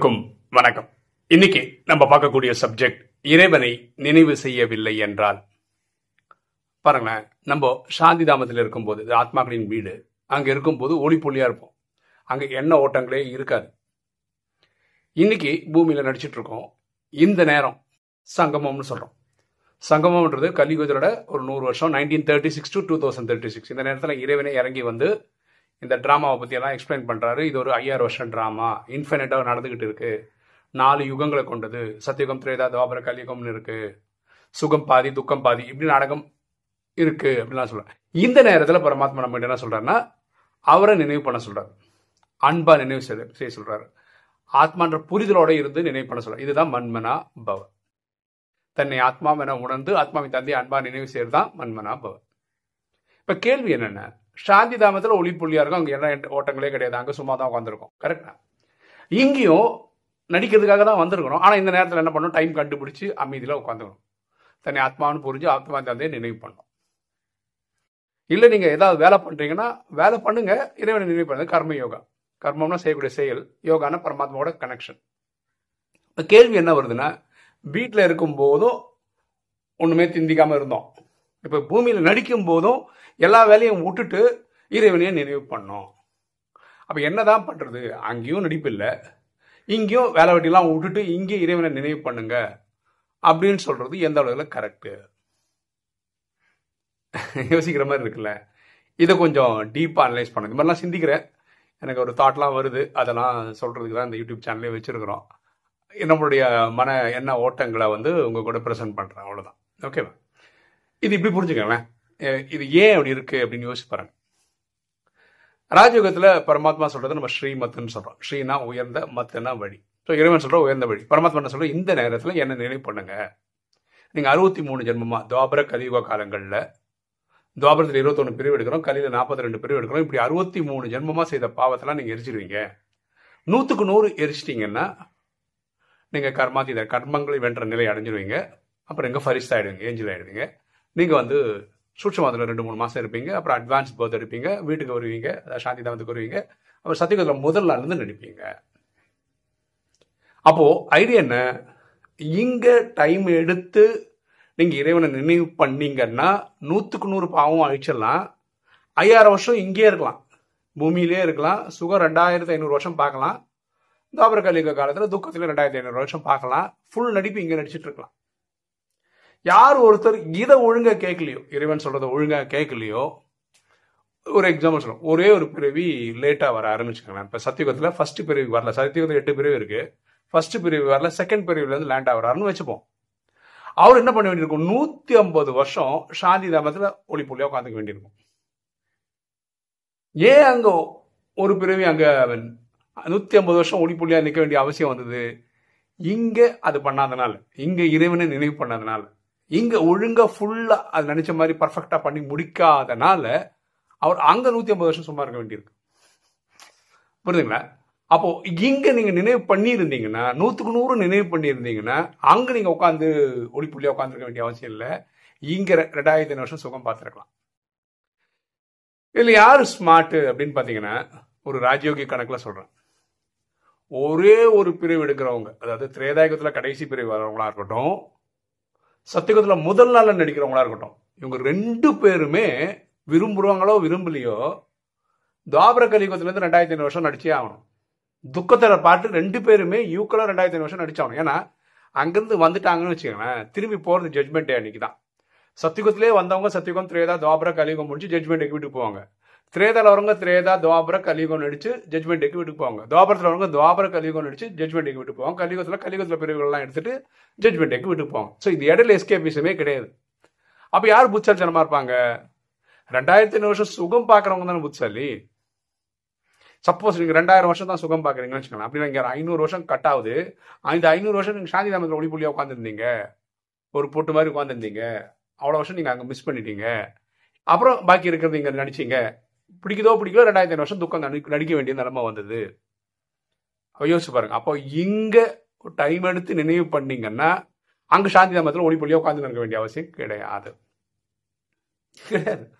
எல்லோருக்கும் வணக்கம். இன்னைக்கு நம்ம பார்க்கக்கூடிய சப்ஜெக்ட் இறைவனை நினைவு செய்யவில்லை என்றால். பாருங்களேன், நம்ம சாந்தி தாமத்தில் இருக்கும்போது, இது ஆத்மாக்களின் வீடு, அங்க இருக்கும்போது ஒளி புள்ளியா இருப்போம். அங்க எண்ண ஓட்டங்களே இருக்காது. இன்னைக்கு பூமியில நடிச்சிட்டு இருக்கோம். இந்த நேரம் சங்கமம்னு சொல்றோம். சங்கமம்ன்றது கலியுகத்தோட ஒரு 100 வருஷம், 1936 to 2036. இந்த நேரத்தில் இறைவனை இறங்கி வந்து இந்த டிராமாவை பற்றி எல்லாம் எக்ஸ்பிளைன் பண்ணுறாரு. இது ஒரு 5000 வருஷம் ட்ராமா, இன்ஃபினிட்டாக நடந்துக்கிட்டு இருக்கு, 4 யுகங்களை கொண்டது, சத்தியுகம், திரேதா, துவாபர, கலியுகம்னு இருக்கு, சுகம் பாதி துக்கம் பாதி, இப்படி நாடகம் இருக்கு அப்படின்லாம் சொல்கிறேன். இந்த நேரத்தில் பரமாத்மா நம்ம என்ன சொல்கிறாருன்னா, அவரை நினைவு பண்ண சொல்கிறார், அன்பா நினைவு செய்ய சொல்கிறாரு, ஆத்மான்ற புரிதலோட இருந்து நினைவு பண்ண சொல்கிறார். இதுதான் மன்மனா பவ. தன்னை ஆத்மாவென உணர்ந்து ஆத்மாவின் தந்தை அன்பா நினைவு செய்யறது தான் மன்மனா பவ. இப்போ கேள்வி என்னென்ன, சாந்தி தாமத்தில் ஒளி புள்ளியா இருக்கும், அங்கே என்ன ஓட்டங்களே கிடையாது, அங்கே சும்மா தான் உட்காந்துருக்கோம். கரெக்டா? இங்கேயும் நடிக்கிறதுக்காக தான் வந்திருக்கணும். ஆனால் இந்த நேரத்தில் என்ன பண்ணணும், டைம் கண்டுபிடிச்சி அமைதியில் உட்காந்துக்கணும், தன்னை ஆத்மான்னு புரிஞ்சு ஆத்மா தந்தையை நினைவு பண்ணணும். இல்லை நீங்கள் ஏதாவது வேலை பண்ணுறீங்கன்னா வேலை பண்ணுங்க, இறைவனை நினைவு பண்ணுங்க. கர்ம யோகா, கர்மம்னா செய்யக்கூடிய செயல், யோகானா பரமாத்மாவோட கனெக்ஷன். இப்போ கேள்வி என்ன வருதுன்னா, வீட்டில் இருக்கும் போதும் ஒன்றுமே திந்திக்காமல் இருந்தோம், இப்போ பூமியில் நடிக்கும் போதும் எல்லா வேலையும் விட்டுட்டு இறைவனையே நினைவு பண்ணோம். அப்போ என்னதான் பண்ணுறது, அங்கேயும் நடிப்பு இல்லை, இங்கேயும் வேலை வெட்டிலாம் விட்டுட்டு இங்கே இறைவனை நினைவு பண்ணுங்க அப்படின்னு சொல்றது எந்த அளவில் கரெக்டு? யோசிக்கிற மாதிரி இருக்குல்ல. இதை கொஞ்சம் டீப்பாக அனலைஸ் பண்ணுங்க. இந்த மாதிரிலாம் சிந்திக்கிறேன், எனக்கு ஒரு தாட்லாம் வருது, அதெல்லாம் சொல்கிறதுக்கு தான் இந்த யூடியூப் சேனலே வச்சுருக்கிறோம். நம்மளுடைய மன எண்ண ஓட்டங்களை வந்து உங்கள் கூட ப்ரெசென்ட் பண்ணுறேன், அவ்வளோதான். ஓகேவா? இது இப்படி புரிஞ்சுக்கங்களேன், இது ஏன் அப்படி இருக்கு அப்படின்னு யோசிச்சு பாருங்க. ராஜயோகத்தில் பரமாத்மா சொல்றது நம்ம ஸ்ரீமத்துன்னு சொல்றோம். ஸ்ரீனா உயர்ந்த, மத்துனா வழி. ஸோ இறைவன் சொல்ற உயர்ந்த வழி. பரமாத்மா என்ன சொல்ற, இந்த நேரத்தில் என்ன நினைவு பண்ணுங்க. நீங்க 63 ஜென்மமா துவாபர கலியுக காலங்களில், துவாபரத்தில் 21 பிரிவு எடுக்கிறோம், கலியில 42 பிரிவு எடுக்கிறோம், இப்படி 63 ஜென்மமா செய்த பாவத்தெல்லாம் நீங்க எரிச்சிருவீங்க. 100க்கு 100 எரிச்சிட்டீங்கன்னா நீங்க கர்மாதீத, கர்மங்களை வென்ற நிலை அடைஞ்சிருவீங்க. அப்புறம் எங்க ஃபரிஸ்ட் ஆயிடுவீங்க, ஏஞ்சல் ஆயிடுவீங்க. நீங்க வந்து சூட்சமாதில் 2-3 மாசம் இருப்பீங்க. அப்புறம் அட்வான்ஸ் பர்த் எடுப்பீங்க, வீட்டுக்கு வருவீங்க, சாந்தி தாமத்துக்கு வருவீங்க. அப்புறம் சத்தியகுதில் முதல் நாள் இருந்து நடிப்பீங்க. அப்போ ஐடியா என்ன, இங்க டைம் எடுத்து நீங்க இறைவனை நினைவு பண்ணீங்கன்னா 100க்கு 100 பாவம் அழிச்சிடலாம். 5000 வருஷம் இங்கே இருக்கலாம், பூமியிலே இருக்கலாம், சுகம் 2500 வருஷம் பார்க்கலாம், துவாபர கலியுக காலத்தில் துக்கத்தில் 2500 வருஷம் பார்க்கலாம். ஃபுல் நடிப்பு இங்கே நடிச்சிட்டு இருக்கலாம். யார் ஒருத்தர் இதை ஒழுங்கா கேட்கலையோ, இறைவன் சொல்றதை ஒழுங்கா கேட்கலையோ, ஒரு எக்ஸாம்பிள் சொல்றோம், ஒரே ஒரு பிறவி லேட்டா வர ஆரம்பிச்சுக்கலாம். இப்ப சத்தியுகத்துல ஃபர்ஸ்ட் பிறவி வரல, சத்தியுகத்துல 8 பிறவி இருக்கு, ஃபர்ஸ்ட் பிறவி வரல, செகண்ட் பிறவில இருந்து லேண்ட் ஆகிறாருன்னு வச்சுப்போம். அவர் என்ன பண்ண வேண்டியிருக்கும், 150 வருஷம் சாந்தி தாமத்துல ஒளி புள்ளியா உட்காந்துக்க வேண்டியிருக்கும். ஏன் அங்க ஒரு பிறவி அங்க 150 வருஷம் ஒளி புள்ளியா நிற்க வேண்டிய அவசியம் வந்தது? இங்க அது பண்ணாதனால, இங்க இறைவனை நினைவு பண்ணாதனால, இங்க ஒழுங்கா ஃபுல்லா அது நினைச்ச மாதிரி பர்ஃபெக்டா பண்ணி முடிக்காதனால அவர் அங்க 150 வருஷம் சும்மா இருக்க வேண்டியிருக்கு. புரியுதுங்களா? அப்போ இங்க நீங்க நினைவு பண்ணியிருந்தீங்கன்னா, 100க்கு 100 நினைவு பண்ணியிருந்தீங்கன்னா, அங்க நீங்க உட்காந்து ஒளி புள்ளியா உட்காந்துருக்க வேண்டிய அவசியம் இல்லை. இங்க 2500 வருஷம் சுகம் பார்த்துருக்கலாம். இதுல யாரு ஸ்மார்ட் அப்படின்னு பாத்தீங்கன்னா, ஒரு ராஜயோகி கணக்குல சொல்றேன், ஒரே ஒரு பிரிவு எடுக்கிறவங்க, அதாவது திரேதாயுகத்துல கடைசி பிரிவு வரவங்களா இருக்கட்டும், சத்தியுகத்துல முதல் நாள்ல நடிக்கிறவங்களா இருக்கட்டும், இவங்க 2 பேருமே விரும்புறவங்களோ விரும்பலையோ துவாபர கலியுகத்துல இருந்து 2500 வருஷம் நடிச்சே ஆகணும். துக்கத்துல பாட்டு 2 பேருமே ஈக்குவலா 2500 வருஷம் நடிச்சாகணும். ஏன்னா அங்கிருந்து வந்துட்டாங்கன்னு வச்சுக்கோங்களேன், திரும்பி போறது ஜட்மெண்ட் டே அன்னைக்கு தான். சத்தியுகத்திலே வந்தவங்க சத்தியுகம், திரேதா, துவாபர கலியுகம் முடிச்சு ஜட்மெண்ட் டேக்கு வீட்டுக்கு போவாங்க. திரேதால வரவங்க திரேதா, துவாபர கலியுகம் நடிச்சு ஜட்மெண்ட் டேக்கு வீட்டுக்கு போவாங்க. துவாபரத்தில் வரவங்க துவாபர கலியுகம் நடிச்சு ஜட்மெண்ட் டேக்கு வீட்டுக்கு போவாங்க. கலியுகத்துல பிரிவுகள்லாம் எடுத்துட்டு ஜட்மெண்ட் டேக்கு வீட்டுக்கு போவாங்க. ஸோ இது இடையில எஸ்கேபிசமே கிடையாது. அப்ப யார் புத்தாலித்தனமா இருப்பாங்க? 2500 வருஷம் சுகம் பார்க்கறவங்க தானே புத்தாலி. சப்போஸ் நீங்க 2000 வருஷம் தான் சுகம் பார்க்குறீங்கன்னு வச்சுக்கலாம், அப்படின்னா இங்க 500 வருஷம் கட் ஆகுது. இந்த 500 வருஷம் நீங்க சாந்தி தாமத்தில் ஒளி புள்ளியா உட்காந்துருந்தீங்க, ஒரு பொட்டு மாதிரி உட்காந்துருந்தீங்க, அவ்வளோ வருஷம் நீங்க அங்கே மிஸ் பண்ணிட்டீங்க. அப்புறம் பாக்கி இருக்கிறது இங்க நடிச்சீங்க, பிடிக்குதோ பிடிக்கலோ 2500 வருஷம் துக்கம் நடிக்க வேண்டிய நிலைமை வந்தது. யோசிச்சு பாருங்க. அப்போ இங்க டைம் எடுத்து நினைவு பண்ணீங்கன்னா அங்க சாந்தி தாமத்தில் ஒளி புள்ளியா உட்காந்து இருக்க வேண்டிய அவசியம் கிடையாது.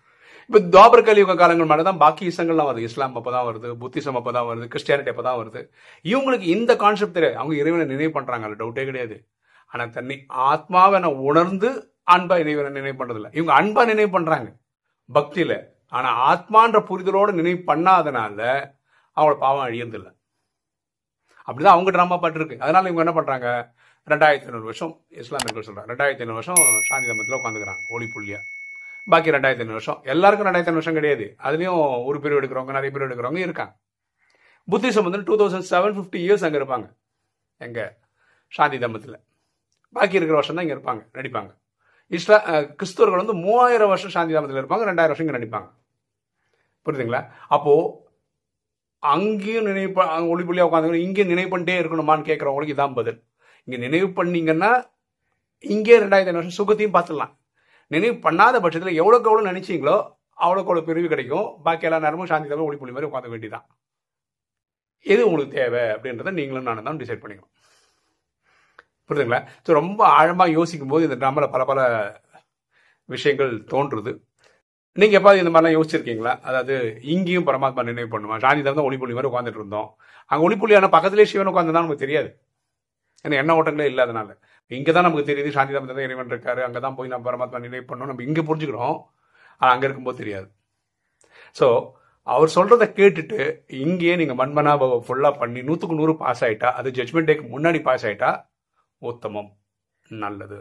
இப்போ துவாபர கலியுக காலங்கள் மாதிரி தான் பாக்கி இசங்கள்லாம் வருது. இஸ்லாம் அப்பதான் வருது, புத்திசம் அப்பதான் வருது, கிறிஸ்டியானிட்டி அப்பதான் வருது. இவங்களுக்கு இந்த கான்செப்ட் தெரியாது. அவங்க இறைவனை நினைவு பண்றாங்க, டவுட்டே கிடையாது. ஆனா தன்னை ஆத்மாவை உணர்ந்து அன்பா இறைவனை நினைவு பண்றது இல்லை. இவங்க அன்பா நினைவு பண்றாங்க பக்தியில. ஆனா ஆத்மான்ற புரிதலோட நினைவு பண்ணாதனால அவங்களோட பாவம் அழியறதில்லை. அப்படிதான் அவங்க டிராமா பாட்டு இருக்கு. அதனால இவங்க என்ன பண்றாங்க, 2500 வருஷம் இஸ்லாமியர்கள் சொல்றாங்க, 2500 வருஷம் சாந்தி தர்மத்தில் உட்காந்துக்கிறாங்க ஒளி புள்ளியா. பாக்கி 2500 வருஷம் எல்லாருக்கும் 2500 வருஷம் கிடையாது. அதுலயும் ஒரு பேர் எடுக்கிறவங்க, நிறைய பேர் எடுக்கிறவங்க இருக்காங்க. புத்திசம் வந்து 2750 இயர்ஸ் அங்க இருப்பாங்க, எங்க சாந்தி தர்மத்தில். பாக்கி இருக்கிற வருஷம் தான் இங்க இருப்பாங்க, நடிப்பாங்க. கிறிஸ்தவர்கள் வந்து 3000 வருஷம் சாந்தி தர்மத்தில் இருப்பாங்க, 2000 வருஷம் இங்க நடிப்பாங்க. புரியுதுங்களா? அப்போ அங்கேயும் ஒளி புள்ளியா உட்காந்து இங்கேயும் நினைவு பண்ணிட்டே இருக்கணுமான்னு கேட்கறவங்களுக்கு இதான் பதில். இங்க நினைவு பண்ணீங்கன்னா இங்கே 2500 வருஷம் சுகத்தையும் பார்த்துடலாம். நினைவு பண்ணாத பட்சத்தில் எவ்வளோக்கு எவ்வளோ நினைச்சீங்களோ அவ்வளோக்கு அவ்வளோ பிரிவு கிடைக்கும். பாக்கி எல்லா நேரமும் சாந்தி தவிர ஒளி புள்ளி மாதிரி உட்காந்து வேண்டிதான். எது உங்களுக்கு தேவை அப்படின்றத நீங்களும் நானும் தான் டிசைட் பண்ணிக்கணும். புரியுதுங்களா? ஸோ ரொம்ப ஆழமாக யோசிக்கும் போது இந்த ட்ராமால பல பல விஷயங்கள் தோன்றுது. நீங்க எப்பாவது இந்த மாதிரிலாம் யோசிச்சிருக்கீங்களா? அதாவது இங்கேயும் பரமாத்மா நினைவு பண்ணுமா, சாந்தி தவிர ஒளி புள்ளி மாதிரி உட்காந்துட்டு இருந்தோம், அங்கே ஒளி புள்ளியான பக்கத்திலே சிவன் உட்காந்துதான் நமக்கு தெரியாது. ஏன்னா எண்ண ஓட்டங்களே இல்லாதனால இங்கதான் நமக்கு தெரியுது சாந்தி தர்மத்தில் தான் இறைவன் இருக்காரு, அங்கதான் போய் நம்ம பரமாத்மா நினைவு பண்ணோம், நம்ம இங்க புரிஞ்சுக்கிறோம். ஆனா அங்க இருக்கும்போது தெரியாது. ஸோ அவர் சொல்றதை கேட்டுட்டு இங்கேயே நீங்க மன்மனாபவ ஃபுல்லா பண்ணி 100க்கு 100 பாஸ் ஆயிட்டா, அது ஜட்மெண்ட் டேக்கு முன்னாடி பாஸ் ஆயிட்டா உத்தமம், நல்லது.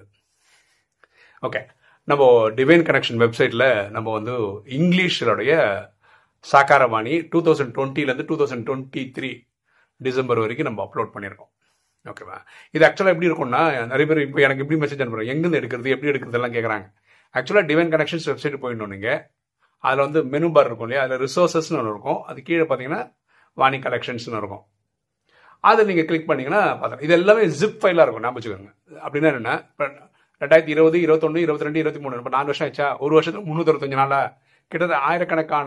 ஓகே, நம்ம டிவைன் கனெக்ஷன் வெப்சைட்ல நம்ம வந்து இங்கிலீஷோடைய சாக்காரவாணி 2020 2023 டிசம்பர் வரைக்கும் நம்ம அப்லோட் பண்ணியிருக்கோம். ஓகேவா? இது ஆக்சுவலாக எப்படி இருக்கும்னா, நிறைய பேர் இப்போ எனக்கு எப்படி மெசேஜ் அனுப்புறோம், எங்கேருந்து எடுக்கிறது, எப்படி எடுக்கிறது எல்லாம் கேட்குறாங்க. ஆக்சுவலாக டிவைன் கனெக்ஷன்ஸ் வெப்சைட் போயிடணும். நீங்கள் அதில் வந்து மெனு பார் இருக்கும் இல்லையா, அதில் ரிசோர்ஸஸ்னு ஒன்று இருக்கும், அது கீழே பார்த்தீங்கன்னா வாணி கலெக்ஷன்ஸ்னு இருக்கும். அதை நீங்கள் கிளிக் பண்ணிங்கன்னா பார்த்தா இது எல்லாமே ஜிப் ஃபைலாக இருக்கும். நான் வச்சுக்கோங்க. அப்படின்னா என்ன, இப்போ 2020 21 22 23 இப்போ 4 வருஷம் ஆச்சா, ஒரு வருஷத்துக்கு 365 நாளா கிட்டத்தட்ட ஆயிரக்கணக்கான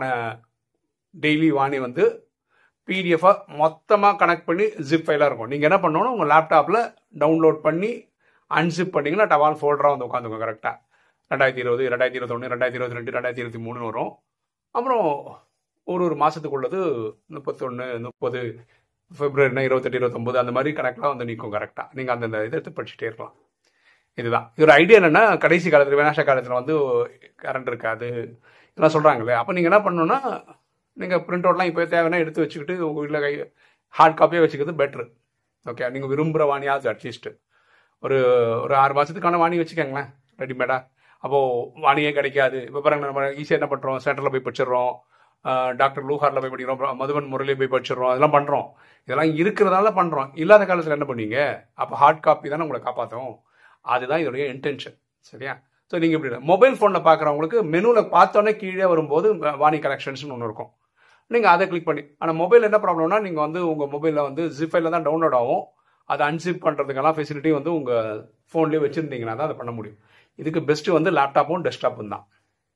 டெய்லி வாணி வந்து பிடிஎஃபாக மொத்தமாக கனெக்ட் பண்ணி ஜிப் ஃபைலாக இருக்கும். நீங்கள் என்ன பண்ணணும், உங்கள் லேப்டாப்பில் டவுன்லோட் பண்ணி அன்சிப் பண்ணிங்கன்னா டவால் ஃபோல்டராக வந்து உட்காந்துக்கும். கரெக்டாக 2020 2021 2022 2023 வரும். அப்புறம் ஒரு மாதத்துக்குள்ளது 31 30 பிப்ரவரினா 28 29 அந்த மாதிரி கணக்கெலாம் வந்து நிற்கும். கரெக்டாக நீங்கள் அந்தந்த இதை எடுத்து படிச்சுட்டே இருக்கலாம். இதுதான் இது. ஒரு ஐடியா என்னென்னா, கடைசி காலத்தில் விநாச காலத்தில் வந்து கரண்ட் இருக்காது இதெல்லாம் சொல்கிறாங்களே, அப்போ நீங்கள் என்ன பண்ணணுன்னா, நீங்கள் பிரிண்ட் அவுட்லாம் இப்போ தேவைன்னா எடுத்து வச்சுக்கிட்டு உங்கள் வீட்டில் ஹார்ட் காப்பியாக வச்சுக்கிறது பெட்ரு. ஓகே, நீங்கள் விரும்புகிற வாணியாவது அட்லீஸ்ட்டு ஒரு 6 மாதத்துக்கான வாணி வச்சுக்கோங்களேன் ரெடிமேடாக. அப்போது வாணியே கிடைக்காது. இப்போ பாருங்க, நம்ம ஈஸியாக என்ன பண்ணுறோம், சென்டரில் போய் படிச்சிடுறோம், டாக்டர் லூஹாரில் போய் படிக்கிறோம், மதுவன் முரளியை போய் படிச்சிடுறோம், அதெல்லாம் பண்ணுறோம். இதெல்லாம் இருக்கிறதால பண்ணுறோம். இல்லாத காலத்தில் என்ன பண்ணுவீங்க, அப்போ ஹார்ட் காப்பி தானே உங்களை காப்பாற்றும். அதுதான் இதோடைய இன்டென்ஷன். சரியா? ஸோ நீங்கள் இப்படி மொபைல் ஃபோனில் பார்க்குறவங்களுக்கு மெனுவில் பார்த்தோன்னே கீழே வரும்போது வாணி கலெக்ஷன்ஸ்னு ஒன்று இருக்கும், நீங்கள் அதை கிளிக் பண்ணி. ஆனால் மொபைல் என்ன ப்ராப்ளம்னா, நீங்கள் வந்து உங்கள் மொபைலில் வந்து ஜிப் ஃபைலில் தான் டவுன்லோட் ஆகும். அதை அன்சிப் பண்ணுறதுக்கெல்லாம் ஃபெசிலிட்டி வந்து உங்கள் ஃபோன்லேயே வச்சுருந்தீங்கன்னா தான் அதை பண்ண முடியும். இதுக்கு பெஸ்ட்டு வந்து லேப்டாப்பும் டெஸ்க்டாப்பும் தான்.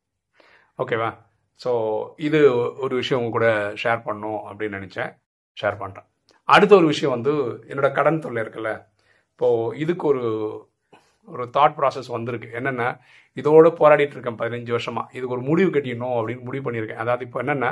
ஓகேவா? ஸோ இது ஒரு விஷயம் உங்க கூட ஷேர் பண்ணணும் அப்படின்னு நினச்சேன், ஷேர் பண்ணுறேன். அடுத்த ஒரு விஷயம் வந்து என்னோட கடன் தொல்லை இருக்குல்ல, இப்போது இதுக்கு ஒரு தாட் ப்ராசஸ் வந்திருக்கு. என்னென்னா, இதோட போராடிட்டு இருக்கேன் 15 வருஷமா, இதுக்கு ஒரு முடிவு கட்டிடணும் அப்படின்னு முடிவு பண்ணியிருக்கேன். அதாவது இப்போ என்னென்னா,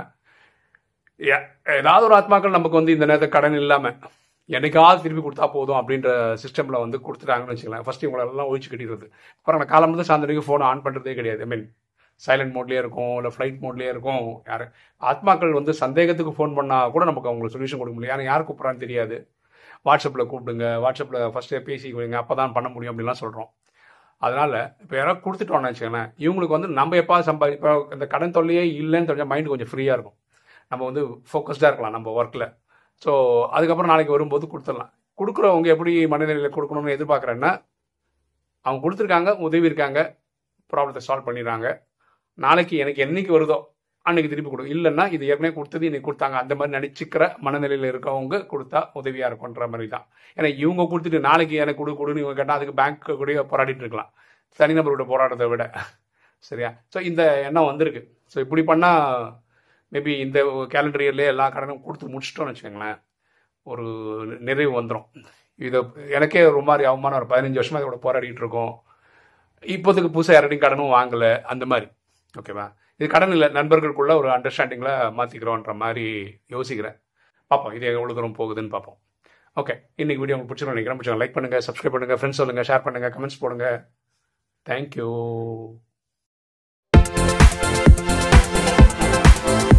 ஏதாவது ஒரு ஆத்மாக்கள் நமக்கு வந்து இந்த நேரத்தில் கடன் இல்லாமல் என்னைக்காவது திருப்பி கொடுத்தா போதும் அப்படின்ற சிஸ்டமில் வந்து கொடுத்துட்டாங்கன்னு வச்சுக்கலாம். ஃபர்ஸ்ட் இவங்களெல்லாம் ஒழிச்சு கட்டிடுறது. அப்புறம் நான் காலம் வந்து சாயந்தரம் ஃபோனை ஆன் பண்ணுறதே கிடையாது. ஐ மீன் சைலண்ட் மோட்லேயே இருக்கும், இல்லை ஃப்ளைட் மோட்லேயே இருக்கும். யார் ஆத்மாக்கள் வந்து சந்தேகத்துக்கு ஃபோன் பண்ணால் கூட நமக்கு அவங்களுக்கு சொல்யூஷன் கொடுக்க முடியும். யார் கூப்பிட்றான்னு தெரியாது. வாட்ஸ்அப்பில் கூப்பிடுங்க, வாட்ஸ்அப்பில் ஃபஸ்ட்டே பேசிக்குவீங்க, அப்போ தான் பண்ண முடியும் அப்படின்லாம் சொல்கிறோம். அதனால் இப்போ யாராவது கொடுத்துட்டோன்னு வச்சுக்கோங்களேன், இவங்களுக்கு வந்து நம்ம எப்போ இப்போ இந்த கடன் தொல்லையே இல்லைன்னு தெரிஞ்சால் மைண்டு கொஞ்சம் ஃப்ரீயாக இருக்கும். நம்ம வந்து ஃபோக்கஸ்டாக இருக்கலாம் நம்ம ஒர்க்கில். ஸோ அதுக்கப்புறம் நாளைக்கு வரும்போது கொடுத்துடலாம். கொடுக்குறவங்க எப்படி மனநிலையில் கொடுக்கணும்னு எதிர்பார்க்குறேன்னா, அவங்க கொடுத்துருக்காங்க, உதவி இருக்காங்க, ப்ராப்ளத்தை சால்வ் பண்ணிடுறாங்க. நாளைக்கு எனக்கு என்னைக்கு வருதோ அன்னைக்கு திருப்பி கொடுக்கும். இல்லைன்னா இது ஏற்கனவே கொடுத்தது இன்னைக்கு கொடுத்தாங்க அந்த மாதிரி நினச்சிக்கிற மனநிலையில் இருக்கவங்க கொடுத்தா உதவியாக இருக்குன்ற மாதிரி தான். ஏன்னா இவங்க கொடுத்துட்டு நாளைக்கு எனக்கு கொடுன்னு இவங்க கேட்டால் அதுக்கு பேங்க் கூட போராடிட்டு இருக்கலாம், தனிநபரோட போராட்டத்தை விட. சரியா? ஸோ இந்த எண்ணம் வந்திருக்கு. ஸோ இப்படி பண்ணால் மேபி இந்த கேலண்டர் இயர்லேயே எல்லா கடனும் கொடுத்து முடிச்சிட்டோன்னு வச்சுக்கோங்களேன், ஒரு நிறைவு வந்துடும். இதை எனக்கே ஒரு மாதிரி அவமானம், ஒரு 15 வருஷமாக இதோட போராடிட்டு இருக்கோம். இப்போதுக்கு புதுசாக யாரையும் கடனும் வாங்கலை அந்த மாதிரி. ஓகேவா? இது கடன் இல்லை, நண்பர்களுக்குள்ள ஒரு அண்டர்ஸ்டாண்டிங்கில் மாற்றிக்கிறோன்ற மாதிரி யோசிக்கிறேன். பார்ப்போம் இது எவ்வளோ தூரம் போகுதுன்னு பார்ப்போம். ஓகே, இன்னைக்கு வீடியோ உங்களுக்கு பிடிச்சிருக்கோம் நினைக்கிறேன். பிடிச்சிருக்கோம் லைக் பண்ணுங்கள், சப்ஸ்கிரைப் பண்ணுங்கள், ஃப்ரெண்ட்ஸ் சொல்லுங்கள், ஷேர் பண்ணுங்கள், கமெண்ட்ஸ் போடுங்க. தேங்க்யூ.